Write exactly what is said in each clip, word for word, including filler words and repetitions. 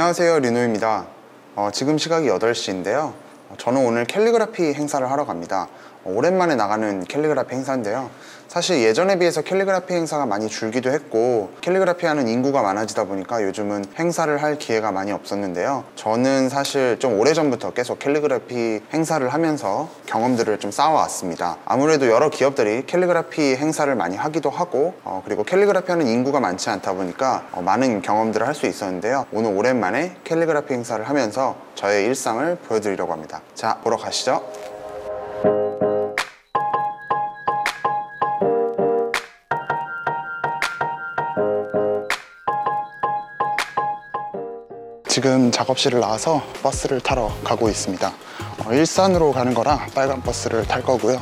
안녕하세요, 리노입니다. 어, 지금 시각이 여덟 시인데요 어, 저는 오늘 캘리그라피 행사를 하러 갑니다. 어, 오랜만에 나가는 캘리그라피 행사인데요, 사실 예전에 비해서 캘리그라피 행사가 많이 줄기도 했고 캘리그라피 하는 인구가 많아지다 보니까 요즘은 행사를 할 기회가 많이 없었는데요, 저는 사실 좀 오래전부터 계속 캘리그라피 행사를 하면서 경험들을 좀 쌓아왔습니다. 아무래도 여러 기업들이 캘리그라피 행사를 많이 하기도 하고 어, 그리고 캘리그라피 하는 인구가 많지 않다 보니까 어, 많은 경험들을 할 수 있었는데요, 오늘 오랜만에 캘리그라피 행사를 하면서 저의 일상을 보여드리려고 합니다. 자, 보러 가시죠. 지금 작업실을 나와서 버스를 타러 가고 있습니다. 어, 일산으로 가는 거라 빨간 버스를 탈 거고요.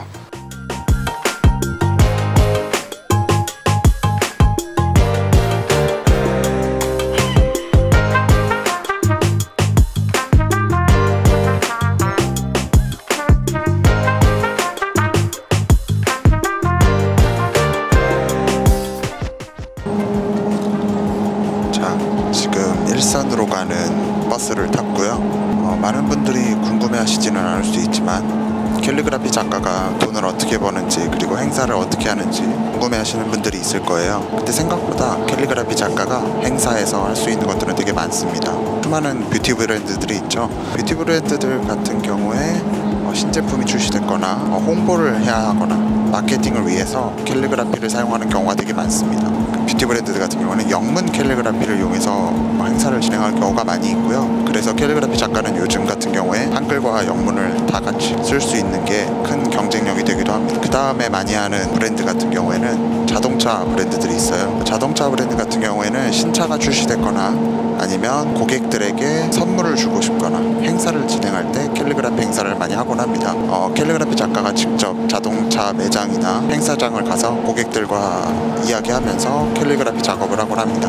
일산으로 가는 버스를 탔고요. 어, 많은 분들이 궁금해하시지는 않을 수 있지만 캘리그라피 작가가 돈을 어떻게 버는지 그리고 행사를 어떻게 하는지 궁금해하시는 분들이 있을 거예요. 근데 생각보다 캘리그라피 작가가 행사에서 할 수 있는 것들은 되게 많습니다. 수많은 뷰티 브랜드들이 있죠. 뷰티 브랜드들 같은 경우에 어, 신제품이 출시됐거나 어, 홍보를 해야 하거나 마케팅을 위해서 캘리그라피를 사용하는 경우가 되게 많습니다. 뷰티 브랜드 같은 경우는 영문 캘리그라피를 이용해서 행사를 진행할 경우가 많이 있고요. 그래서 캘리그라피 작가는 요즘 같은 경우에 한글과 영문을 다 같이 쓸 수 있는 게 큰 경쟁력이 되기도 합니다. 그 다음에 많이 하는 브랜드 같은 경우에는 자동차 브랜드들이 있어요. 자동차 브랜드 같은 경우에는 신차가 출시됐거나 아니면 고객들에게 선물을 주고 싶거나 행사를 진행할 때 캘리그라피 행사를 많이 하곤 합니다. 어, 캘리그라피 작가가 직접 자동차 매장이나 행사장을 가서 고객들과 이야기하면서 캘리그라피 작업을 하곤 합니다.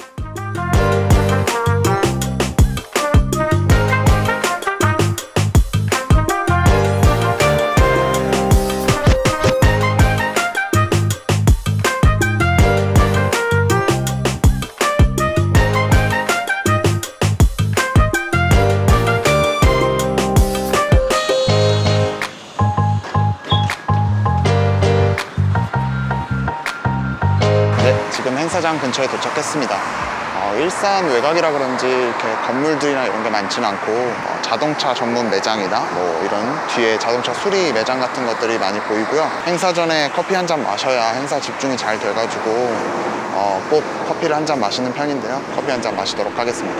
지금 행사장 근처에 도착했습니다. 어, 일산 외곽이라 그런지 이렇게 건물들이나 이런 게 많지는 않고 어, 자동차 전문 매장이나 뭐 이런 뒤에 자동차 수리 매장 같은 것들이 많이 보이고요. 행사 전에 커피 한 잔 마셔야 행사 집중이 잘 돼가지고 어, 꼭 커피를 한 잔 마시는 편인데요, 커피 한 잔 마시도록 하겠습니다.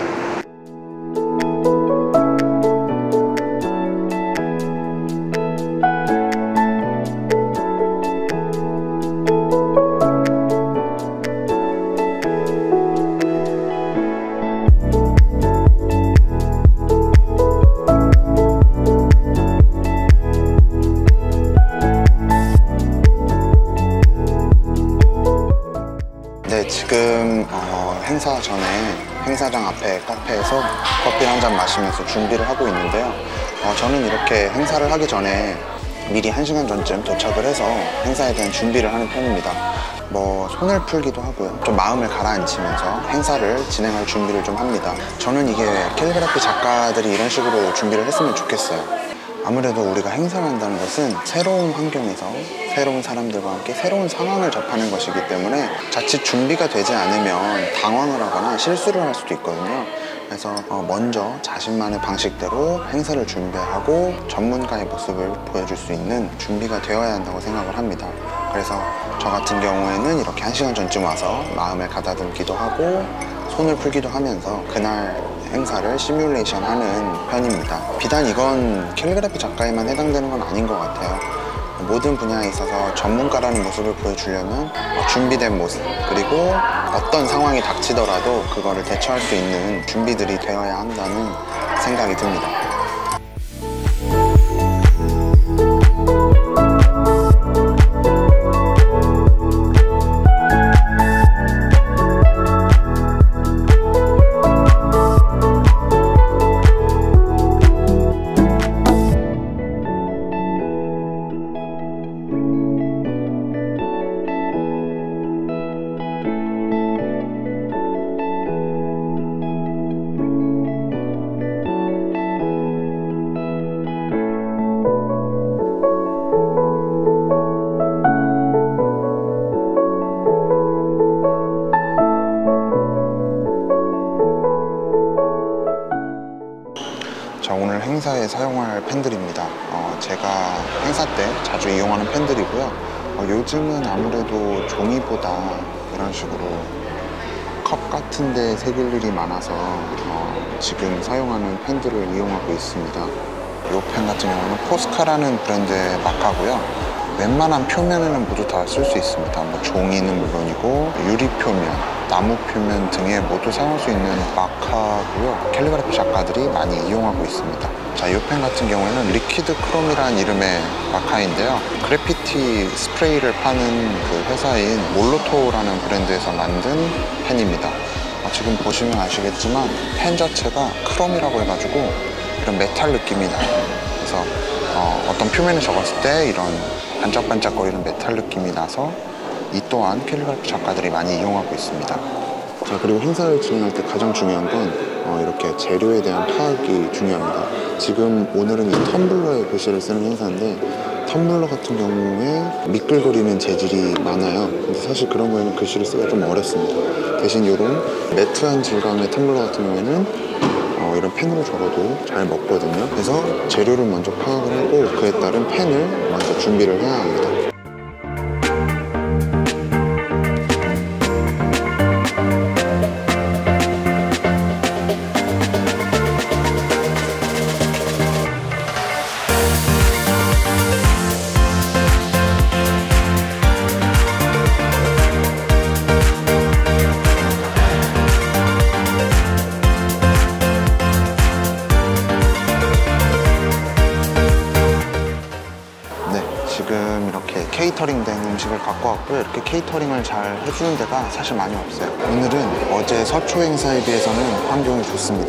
지금 어, 행사 전에 행사장 앞에 카페에서 커피 한 잔 마시면서 준비를 하고 있는데요, 어, 저는 이렇게 행사를 하기 전에 미리 한 시간 전쯤 도착을 해서 행사에 대한 준비를 하는 편입니다. 뭐 손을 풀기도 하고요, 좀 마음을 가라앉히면서 행사를 진행할 준비를 좀 합니다. 저는 이게 캘리그라피 작가들이 이런 식으로 준비를 했으면 좋겠어요. 아무래도 우리가 행사를 한다는 것은 새로운 환경에서 새로운 사람들과 함께 새로운 상황을 접하는 것이기 때문에 자칫 준비가 되지 않으면 당황을 하거나 실수를 할 수도 있거든요. 그래서 먼저 자신만의 방식대로 행사를 준비하고 전문가의 모습을 보여줄 수 있는 준비가 되어야 한다고 생각을 합니다. 그래서 저 같은 경우에는 이렇게 한 시간 전쯤 와서 마음을 가다듬기도 하고 손을 풀기도 하면서 그날 행사를 시뮬레이션 하는 편입니다. 비단 이건 캘리그라피 작가에만 해당되는 건 아닌 것 같아요. 모든 분야에 있어서 전문가라는 모습을 보여주려면 준비된 모습, 그리고 어떤 상황이 닥치더라도 그거를 대처할 수 있는 준비들이 되어야 한다는 생각이 듭니다. 행사에 사용할 펜들입니다. 어, 제가 행사 때 자주 이용하는 펜들이고요. 어, 요즘은 아무래도 종이보다 이런 식으로 컵 같은 데 새길 일이 많아서 어, 지금 사용하는 펜들을 이용하고 있습니다. 이 펜 같은 경우는 포스카라는 브랜드의 마카고요. 웬만한 표면에는 모두 다 쓸 수 있습니다. 뭐 종이는 물론이고 유리 표면, 나무 표면 등에 모두 사용할 수 있는 마카고요. 캘리그라피 작가들이 많이 이용하고 있습니다. 자, 이 펜 같은 경우에는 리퀴드 크롬이라는 이름의 마카인데요. 그래피티 스프레이를 파는 그 회사인 몰로토라는 브랜드에서 만든 펜입니다. 어, 지금 보시면 아시겠지만 펜 자체가 크롬이라고 해가지고 이런 메탈 느낌이 나요. 그래서 어, 어떤 표면에 적었을 때 이런 반짝반짝거리는 메탈 느낌이 나서 이 또한 캘리그라피 작가들이 많이 이용하고 있습니다. 자, 그리고 행사를 진행할 때 가장 중요한 건 어, 이렇게 재료에 대한 파악이 중요합니다. 지금 오늘은 이 텀블러에 글씨를 쓰는 행사인데 텀블러 같은 경우에 미끌거리는 재질이 많아요. 근데 사실 그런 거에는 글씨를 쓰기가 좀 어렵습니다. 대신 이런 매트한 질감의 텀블러 같은 경우에는 어, 이런 펜으로 적어도 잘 먹거든요. 그래서 재료를 먼저 파악을 하고 그에 따른 펜을 먼저 준비를 해야 합니다. 지금 이렇게 케이터링 된 음식을 갖고 왔고요. 이렇게 케이터링을 잘 해주는 데가 사실 많이 없어요. 오늘은 어제 서초 행사에 비해서는 환경이 좋습니다.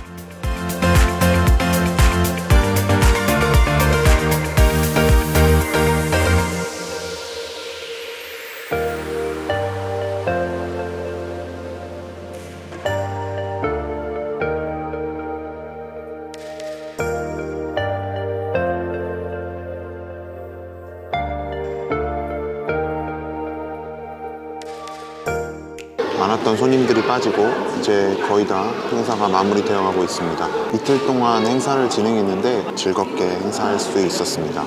많았던 손님들이 빠지고 이제 거의 다 행사가 마무리되어 가고 있습니다. 이틀 동안 행사를 진행했는데 즐겁게 행사할 수 있었습니다.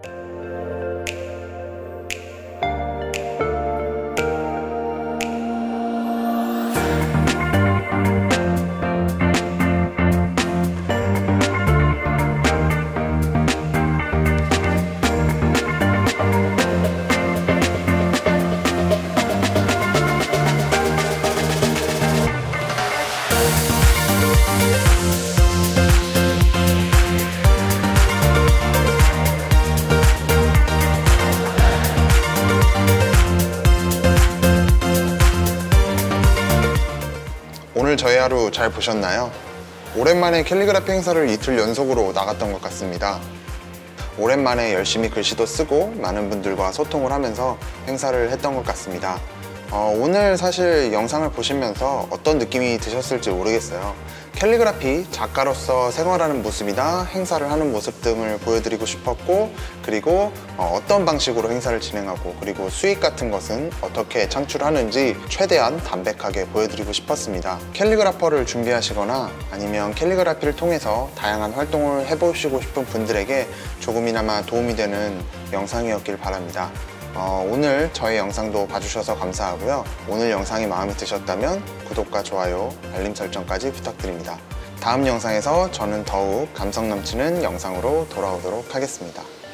오늘 저희 하루 잘 보셨나요? 오랜만에 캘리그라피 행사를 이틀 연속으로 나갔던 것 같습니다. 오랜만에 열심히 글씨도 쓰고 많은 분들과 소통을 하면서 행사를 했던 것 같습니다. 어, 오늘 사실 영상을 보시면서 어떤 느낌이 드셨을지 모르겠어요. 캘리그라피 작가로서 생활하는 모습이나 행사를 하는 모습 등을 보여드리고 싶었고, 그리고 어, 어떤 방식으로 행사를 진행하고 그리고 수익 같은 것은 어떻게 창출하는지 최대한 담백하게 보여드리고 싶었습니다. 캘리그라퍼를 준비하시거나 아니면 캘리그라피를 통해서 다양한 활동을 해보시고 싶은 분들에게 조금이나마 도움이 되는 영상이었길 바랍니다. 어, 오늘 저희 영상도 봐주셔서 감사하고요. 오늘 영상이 마음에 드셨다면 구독과 좋아요, 알림 설정까지 부탁드립니다. 다음 영상에서 저는 더욱 감성 넘치는 영상으로 돌아오도록 하겠습니다.